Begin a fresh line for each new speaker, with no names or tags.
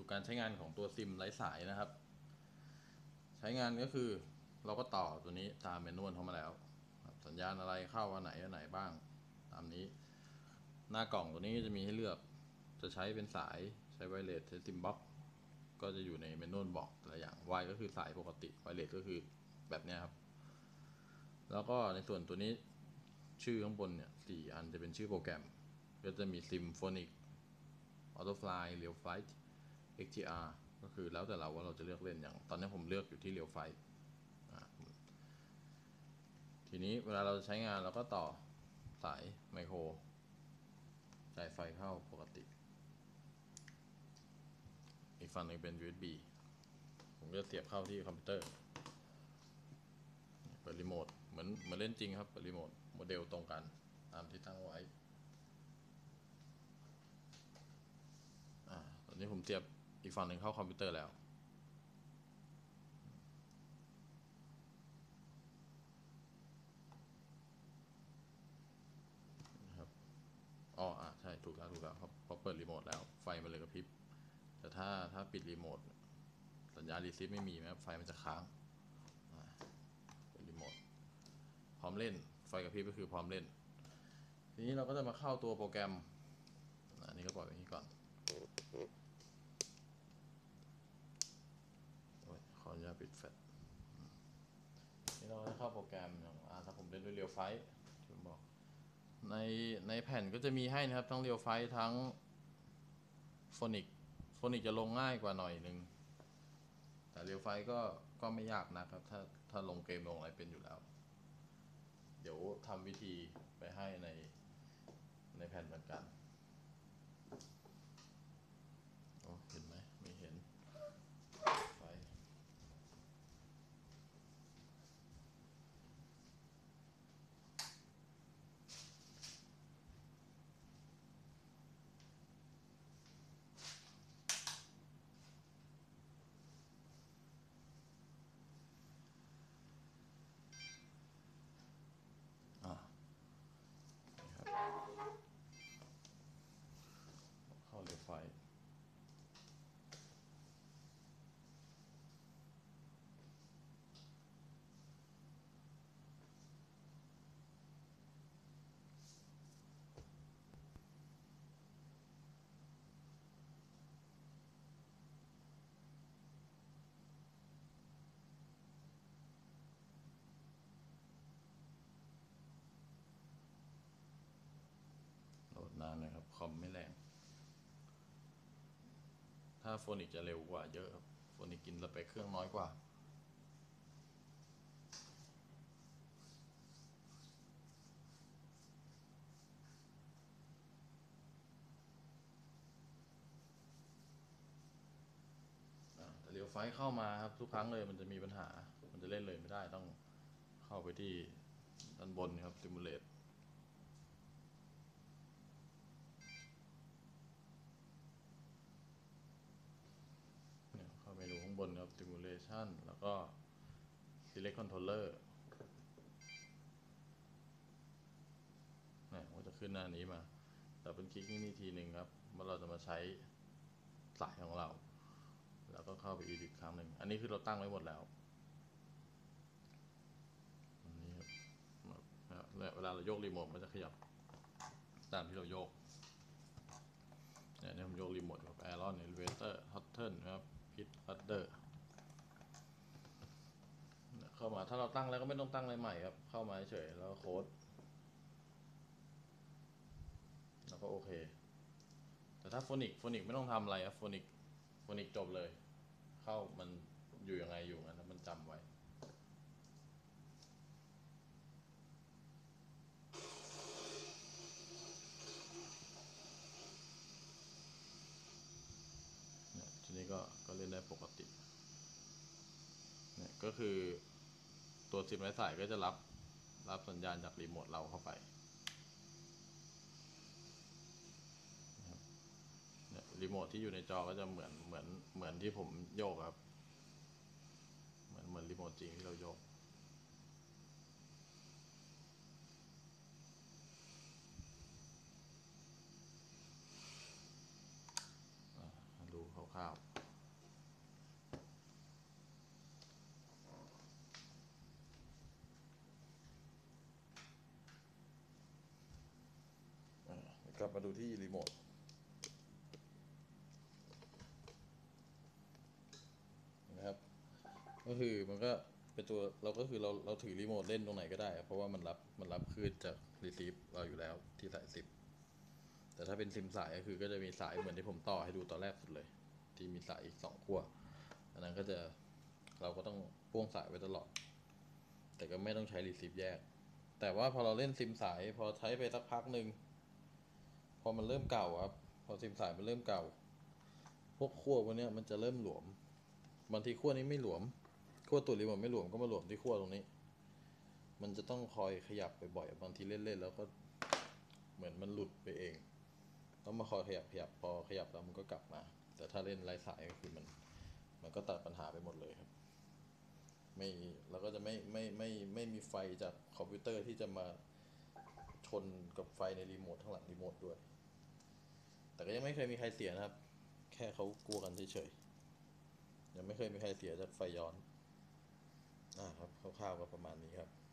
การใช้งานของตัวซิมไร้สายนะครับใช้งานก็คือเราก็ต่อตัวนี้ตามเมนูเข้ามาแล้วสัญญาณอะไรเข้าอันไหนบ้างตามนี้หน้ากล่องตัวนี้จะมีให้เลือกจะใช้เป็นสายใช้ไวเลสใช้ซิมบ็อกก็จะอยู่ในเมนูบอกแต่ละอย่าง Y ก็คือสายปกติไวเลสก็คือแบบนี้ครับแล้วก็ในส่วนตัวนี้ชื่อข้างบนเนี่ย4 อันจะเป็นชื่อโปรแกรมก็จะมีซิมโฟนิกออโต้ฟลายเรียวไฟท์ XGR ก็คือแล้วแต่เราว่าเราจะเลือกเล่นอย่างตอนนี้ผมเลือกอยู่ที่เรียวไฟท์ทีนี้เวลาเราใช้งานเราก็ต่อสายไมโครจ่ายไฟเข้าปกติอีกฝั่งหนึ่งเป็น USB ผมจะเสียบเข้าที่คอมพิวเตอร์เปิดรีโมทเหมือนเล่นจริงครับเปิดรีโมทโมเดลตรงกันตามที่ตั้งไว้ตอนนี้ผมเสียบอีกฝั่งหนึ่งเข้าคอมพิวเตอร์แล้วนะครับใช่ถูกแล้วครับพอเปิดรีโมทแล้วไฟมันเลยกระพริบแต่ถ้าปิดรีโมทสัญญาณรีเซ็ตไม่มีนะครับไฟมันจะค้างเป็นรีโมทพร้อมเล่นไฟกระพริบก็คือพร้อมเล่นทีนี้เราก็จะมาเข้าตัวโปรแกรมอันนี้ก็ปล่อยไว้นี้ก่อนขออนุญาตปิดแฟลชนี่เราจะเข้าโปรแกรมอย่างถ้าผมเล่นด้วยเรียวไฟท์ที่ผมบอกในแผ่นก็จะมีให้นะครับทั้งเรียวไฟท์ทั้งโฟนิกจะลงง่ายกว่าหน่อยนึงแต่เรียวไฟท์ก็ไม่ยากนะครับถ้าลงเกมลงอะไรเป็นอยู่แล้วเดี๋ยวทำวิธีไปให้ในแผ่นเหมือนกันเห็นไหมไม่เห็นไฟเข้าเรียวไฟท์โหลดนานเลยครับคอมไม่แรงถ้าโฟนิกจะเร็วกว่าเยอะครับโฟนิกกินสเปคเครื่องน้อยกว่าแต่เรียวไฟท์เข้ามาครับทุกครั้งเลยมันจะมีปัญหามันจะเล่นเลยไม่ได้ต้องเข้าไปที่ด้านบนครับซิมูเลตเข้าเมนูข้างบนครับ Simulation แล้วก็ Select Controller ก็จะขึ้นหน้านี้มาแต่เป็นคลิกนี่ทีหนึ่งครับว่าเราจะมาใช้สายของเราแล้วก็เข้าไป Edit ครั้งหนึ่งอันนี้คือเราตั้งไว้หมดแล้วอันนี้ครับเวลาเราโยกรีโมทมันจะขยับตามที่เราโยกเนี่ยผมโยกรีโมทกับ Aeron Elevator Hotten นะครับ Pit Ladder เข้ามาถ้าเราตั้งแล้วก็ไม่ต้องตั้งอะไรใหม่ครับเข้ามาเฉยแล้วโค้ดแล้วก็โอเคแต่ถ้าโฟนิกไม่ต้องทำอะไรครับโฟนิกจบเลยเข้ามันอยู่ยังไงอยู่งั้นมันจำไว้เนี่ยทีนี้ก็เล่นได้ปกติเนี่ยก็คือตัวซิมไร้สายก็จะรับสัญญาณจากรีโมทเราเข้าไปเนี่ยรีโมทที่อยู่ในจอก็จะเหมือนที่ผมโยกครับเหมือนรีโมทจริงที่เราโยกดูคร่าวๆมาดูที่รีโมทนะครับก็คือมันก็เป็นตัวเราก็คือเราถือรีโมทเล่นตรงไหนก็ได้เพราะว่ามันรับคลื่นจากรีซีฟเราอยู่แล้วที่สาย10แต่ถ้าเป็นซิมสายก็คือก็จะมีสายเหมือนที่ผมต่อให้ดูตอนแรกสุดเลย ที่มีสายอีก2ขั้วอันนั้นก็จะเราก็ต้องพ่วงสายไว้ตลอดแต่ก็ไม่ต้องใช้รีซีฟแยกแต่ว่าพอเราเล่นซิมสายพอใช้ไปสักพักหนึ่งพอมันเริ่มเก่าครับพอซิมสายมันเริ่มเก่าพวกขั้วพวกนี้มันจะเริ่มหลวมบางทีขั้วนี้ไม่หลวมขั้วตัวรีโมทไม่หลวมก็มาหลวมที่ขั้วตรงนี้มันจะต้องคอยขยับบ่อยๆบางทีเล่นๆแล้วก็เหมือนมันหลุดไปเองต้องมาคอยขยับพอขยับแล้วมันก็กลับมาแต่ถ้าเล่นไร้สายก็คือมันก็ตัดปัญหาไปหมดเลยครับไม่เราก็จะไม่มีไฟจากคอมพิวเตอร์ที่จะมาชนกับไฟในรีโมทข้างหลังรีโมทด้วยแต่ก็ยังไม่เคยมีใครเสียนะครับแค่เขากลัวกันเฉยๆยังไม่เคยมีใครเสียจากไฟย้อนครับคร่าวๆก็ประมาณนี้ครับ